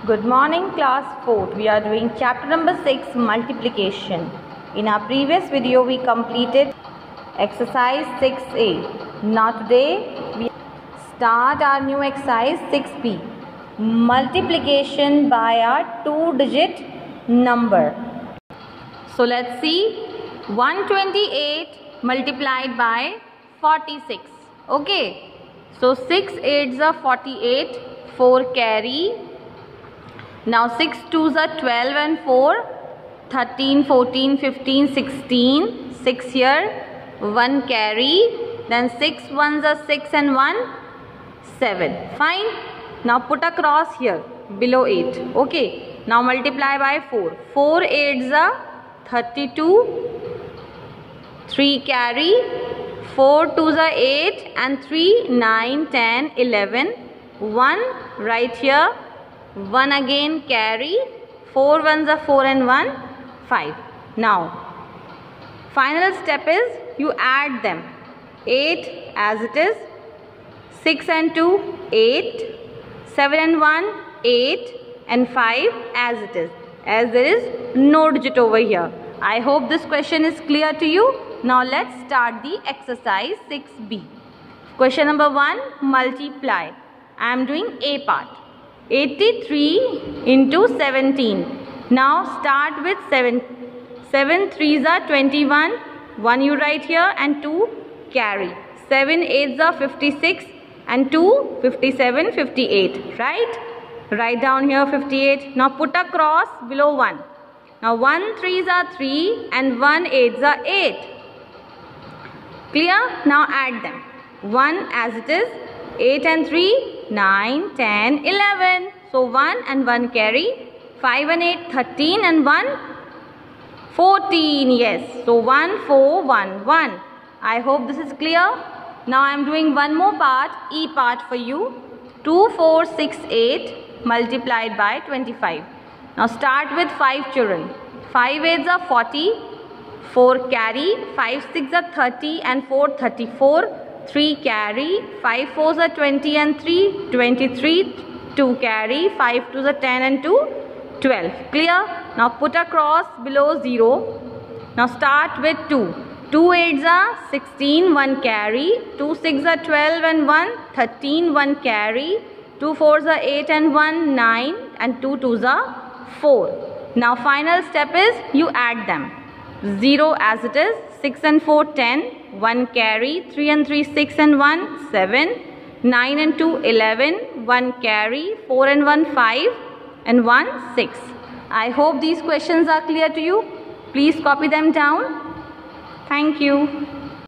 Good morning, class 4. We are doing chapter number 6, multiplication. In our previous video, we completed exercise 6a. Now today, we start our new exercise 6b. Multiplication by a 2-digit number. So let's see. 128 multiplied by 46. Okay. So 6 8s are 48. 4 carry. Now 6 2s are 12 and 4, 13, 14, 15, 16, 6 here, 1 carry, then 6 1s are 6 and 1, 7. Fine. Now put a cross here below 8. Okay. Now multiply by 4. 4 8s are 32, 3 carry, 4 2s are 8 and 3, 9, 10, 11, 1 right here. 1 again carry, 4 1s are 4 and 1, 5. Now, final step is you add them. 8 as it is, 6 and 2, 8, 7 and 1, 8 and 5 as it is, as there is no digit over here. I hope this question is clear to you. Now let's start the exercise 6b. Question number 1, multiply. I am doing A part. 83 into 17. Now start with 7. 7 3s are 21. 1 you write here and 2 carry. 7 8s are 56 and 2 57 58. Right? Write down here 58. Now put a cross below 1. Now 1 3s are 3 and 1 8s are 8. Clear? Now add them. 1 as it is. 8 and 3, 9, 10, 11. So 1 and 1 carry. 5 and 8, 13 and 1, 14. Yes. So 1, 4, 1, 1. I hope this is clear. Now I am doing one more part, E part for you. 2, 4, 6, 8 multiplied by 25. Now start with 5 children. 5 8s are 40. 4 carry. 5 6 are 30 and 4 34. 3 carry, 5 4s are 20 and 3, 23, 2 carry, 5 2s are 10 and 2, 12. Clear? Now put a cross below 0. Now start with 2. 2 8s are 16, 1 carry, 2 6 are 12 and 1, 13, 1 carry, 2 4s are 8 and 1, 9 and 2 2s are 4. Now final step is you add them. 0 as it is, 6 and 4 10. 1 carry, 3 and 3 6 and 1 7, 9 and 2 11, 1 carry, 4 and 1 5 and 1 6. I hope these questions are clear to you. Please copy them down. Thank you.